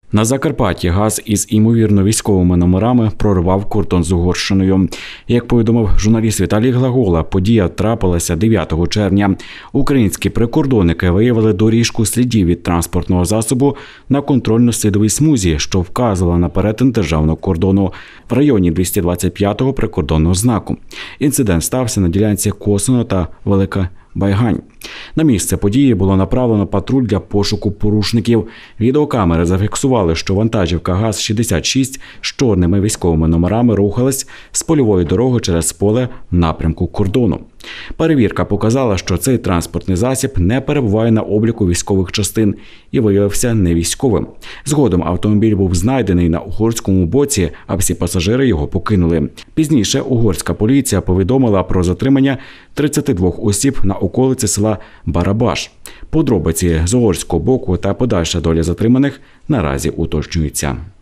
На Закарпатті ГАЗ із ймовірно військовими номерами проривав кордон з Угорщиною. Як повідомив журналіст Віталій Глагола, подія трапилася 9 червня. Українські прикордонники виявили доріжку слідів від транспортного засобу на контрольно-слідовій смузі, що вказувала на перетин державного кордону в районі 225-го прикордонного знаку. Інцидент стався на ділянці Косино та Велика Байгань. На місце події було направлено патруль для пошуку порушників. Відеокамери зафіксували, що вантажівка ГАЗ-66 з чорними військовими номерами рухалась з польової дороги через поле в напрямку кордону. Перевірка показала, що цей транспортний засіб не перебуває на обліку військових частин і виявився невійськовим. Згодом автомобіль був знайдений на угорському боці, а всі пасажири його покинули. Пізніше угорська поліція повідомила про затримання 32 осіб на околиці села Барабаш. Подробиці з угорського боку та подальша доля затриманих наразі уточнюються.